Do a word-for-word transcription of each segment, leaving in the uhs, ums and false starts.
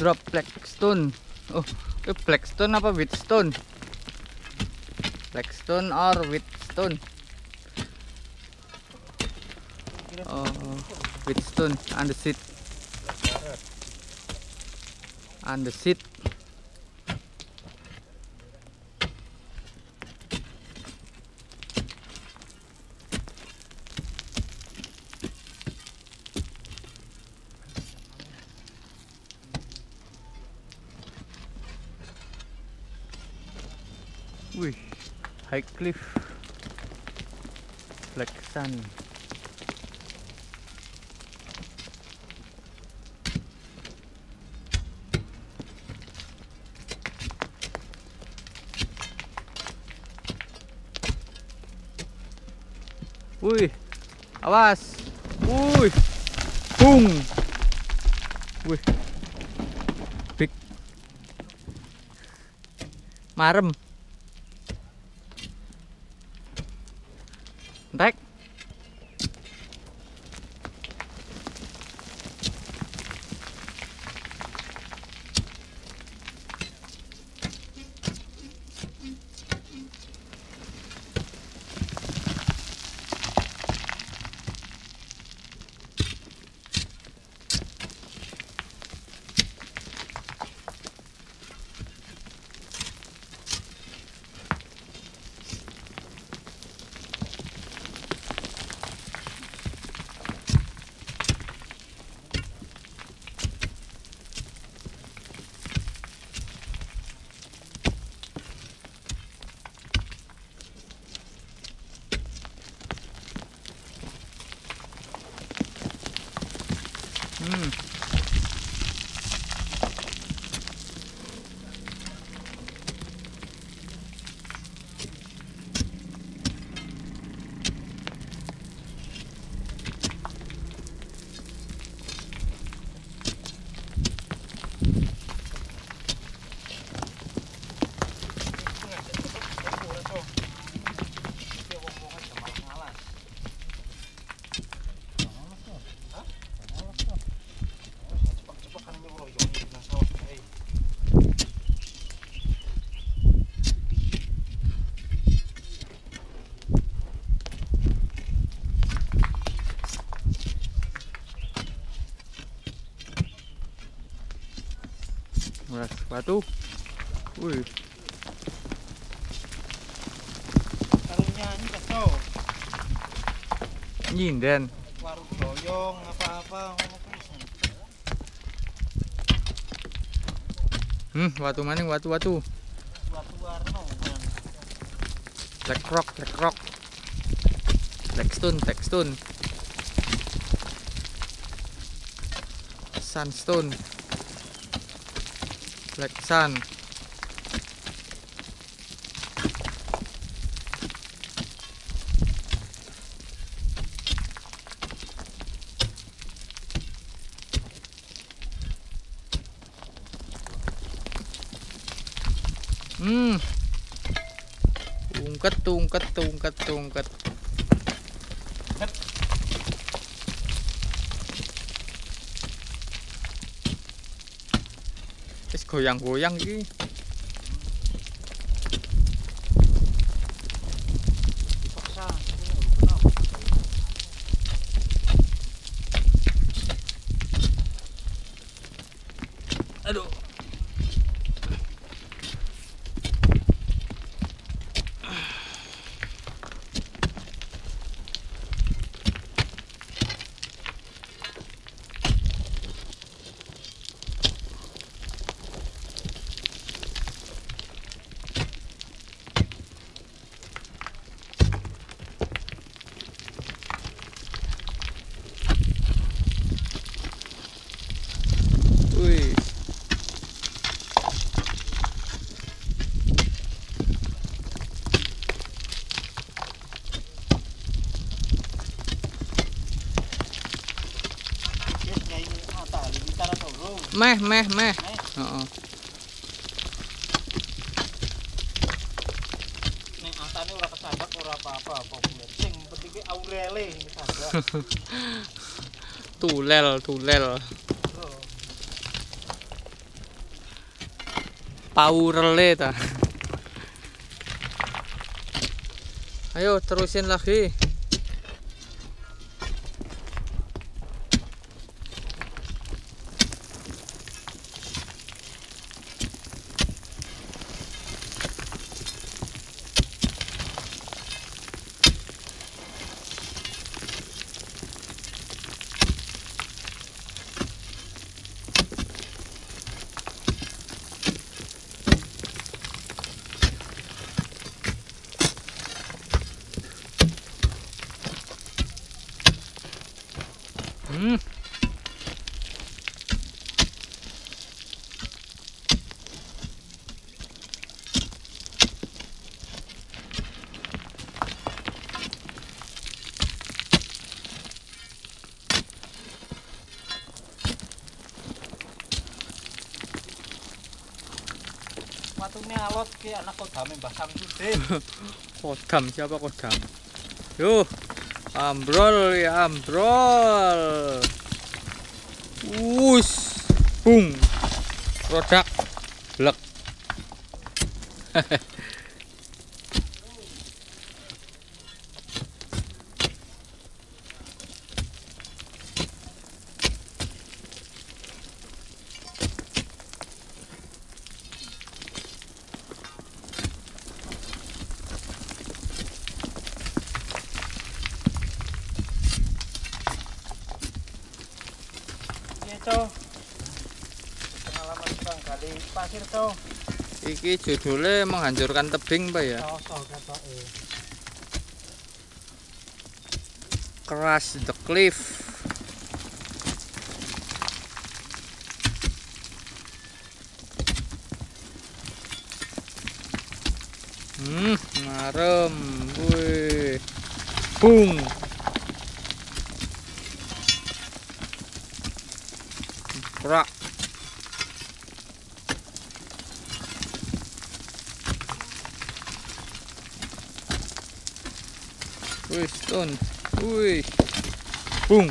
drop blackstone. Oh, itu blackstone apa wheatstone? Blackstone or wheatstone? Oh, wheatstone and the seed. And the seed. Wih, high cliff, black sand. Wih, awas. Wih, bung. Wih, big, marem. Entek. Hmm. Mas batu. Wih. Karunya ini kesel. Nyinden. Warung doyong apa-apa. Hmm, watu maning watu-watu. Watu warna kan. Black rock, black rock. Blackstone, blackstone. Sandstone. Black sand. Hmm. Tungkat, tungkat, tungkat, tungkat. Wis goyang-goyang iki. Dipaksa. Aduh. Wih. Meh, meh, meh. Heeh. Nek antane ora kesandak ora apa-apa, populer. Sing penting ki aurele kesandak. Tulel, tulel. Oh. Powerle ta. Ayo terusin lagi. Hmm. Matune alot ki anak kodame Mbah Samsudin. Kodam siapa kodam? Yo, ambrol ya ambrol. Us, bung, produk, blek. Cow. Pengalaman Bang kali pasir cow. Iki judulnya menghancurkan tebing Pak ya. Sosok ketoke. Crash the cliff. Hmm, ngarem. Wih. Bung. Prak. Wih, stone. Wih. Bung.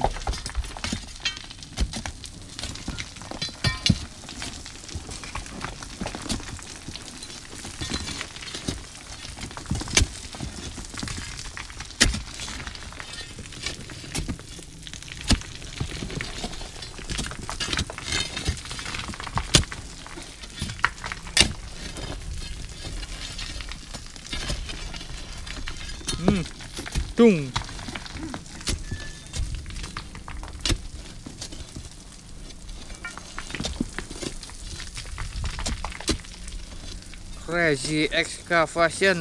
Hmm. Dung. Crazy excavation.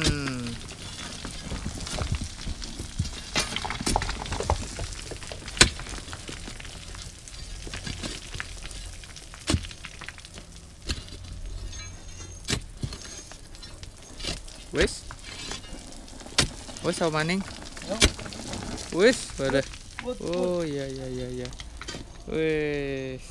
Wis. Wis apa maning? Wis, boleh. Oh iya iya iya iya. Wis.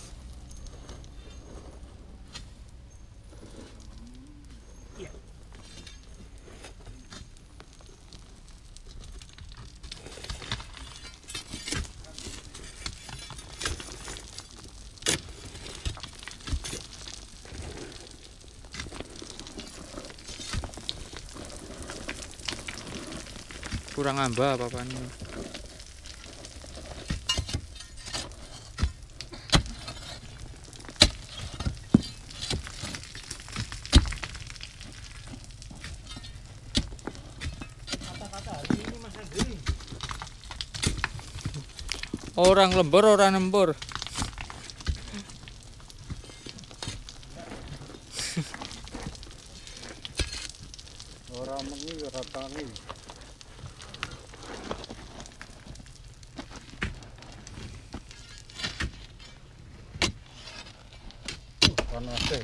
Kurang amba apa-apanya. Kata-kata hari ini Mas Andri. Orang lembur, orang lembur. Orang mengi ora tangi. Panas e.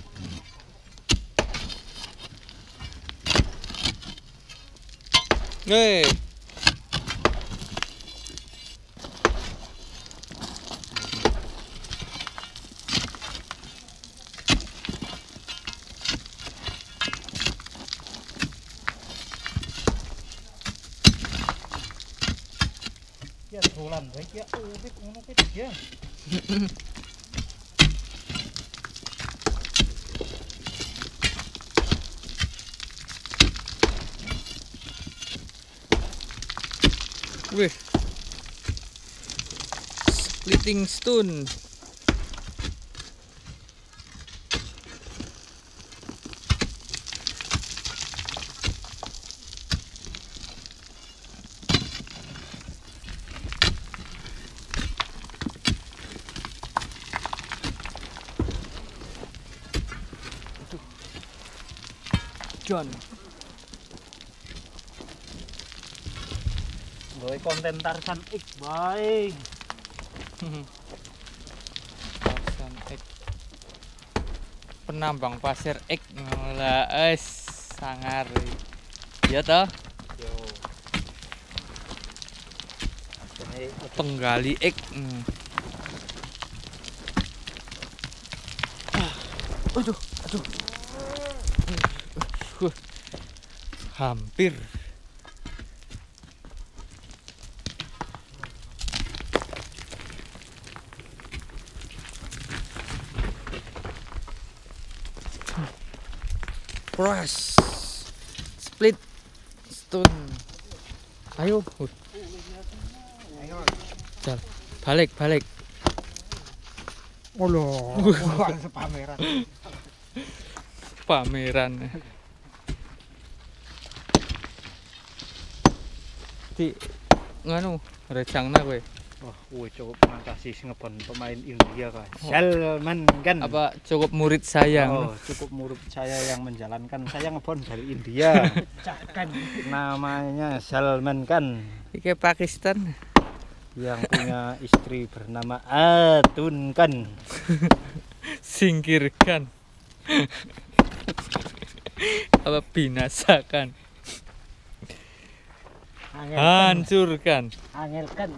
Hei. Ya dolan bae ya urip ngono ki ya. Wih. Splitting stone. John. Gue konten Tarsan X baik. Tarsan X. Penambang pasir X lah es sangar. Ya toh? Yo. Penggali X. Hmm. Aduh, aduh. Uh, hampir. Press. Split stone. Ayo. Uh. Jal. Balik, balik. Olo. Pameran. Pameran. Di nganu recangna kowe. Wah, gue cukup makasih ngebon pemain India kan. Salman kan. Apa cukup murid saya? Oh, cukup murid saya yang menjalankan. Saya ngebon dari India. Kan namanya Salman kan. Iki Pakistan. Yang punya istri bernama Atun kan. Singkirkan. Apa binasakan? Hancurkan. Angelkan.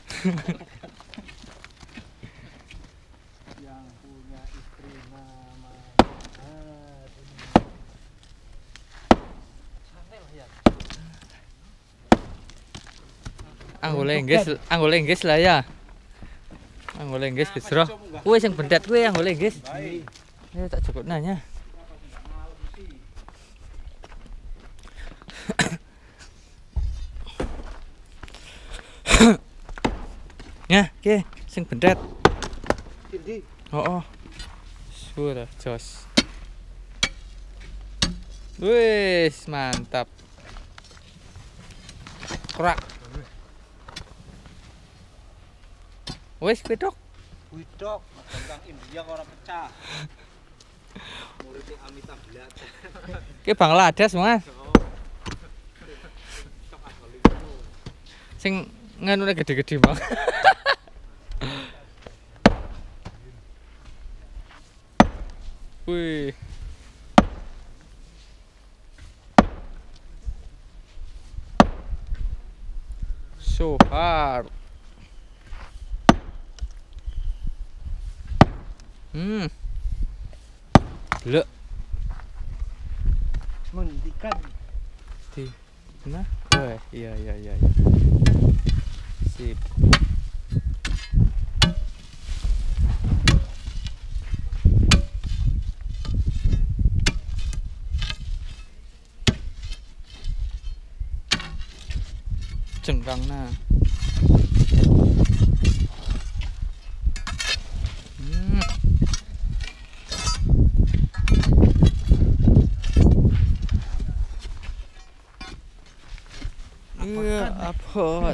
Yang punya istri nama Atun. Anggol Inggris, anggol Inggris lah ya. Anggol Inggris gesro. Kuwi sing bendet kuwi anggol Inggris. Ya tak cukup nanya. Ya, oke, sing bendet. Ini Oh, oh. Sudah, jos. Wis, mantap. Krak. Wis, wedok. widok, tentang India kok ora pecah. Muridnya Amitabh Bachchan. Ki Bangladesh, Mas. Sing nganune gede-gede, Bang. Wih. So hard. Hmm. Lek Menghentikan. di mana? Oh, iya iya iya iya. Sip. Cengkangna. Hmm. Iya, apot.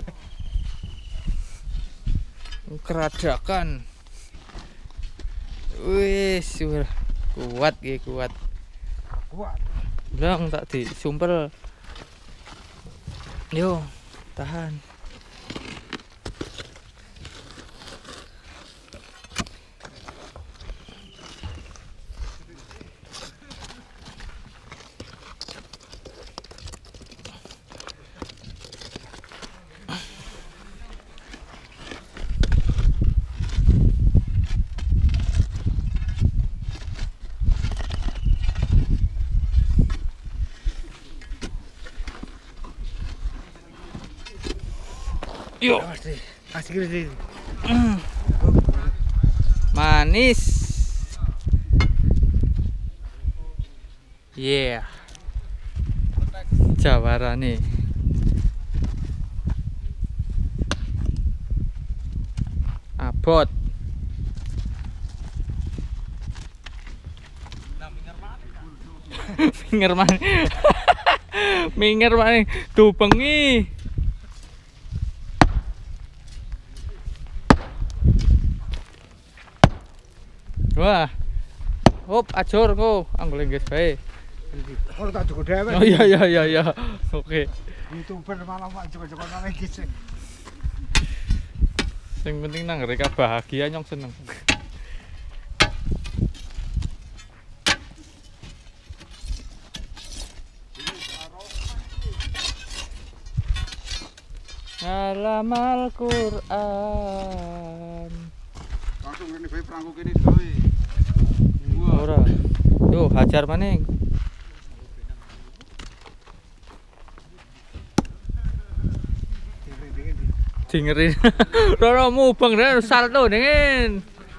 Keradakan. Wis, sudah kuat ge kuat. Kuat. Bilang tak disumpel. Yo, tahan. Yo. Asik sih. Manis. Yeah. Jawarane. bot. Minger mana? Minger mana? Tuh pengi. Wah. Hop, acur kok, anggol guys bae. Kalau tak cukup dhewe. Oh iya iya iya iya. Oke. YouTuber malah mak cukup-cukup nang iki sih. Yang penting nang mereka bahagia nyong seneng. Ngalamal Quran. Langsung ngene bae perangku kene doi. Ora. Yo hajar maning. Dengerin. Roro mubeng dan salto dingin.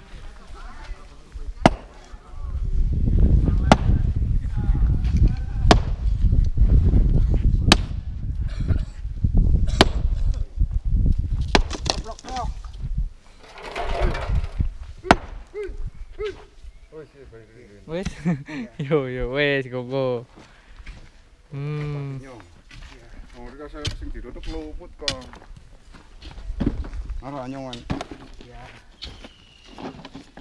Wes. Yo yo wes gogo. Hmm. Oh, iki saya sing ditutup luput kok. Ora nyongan. Ya.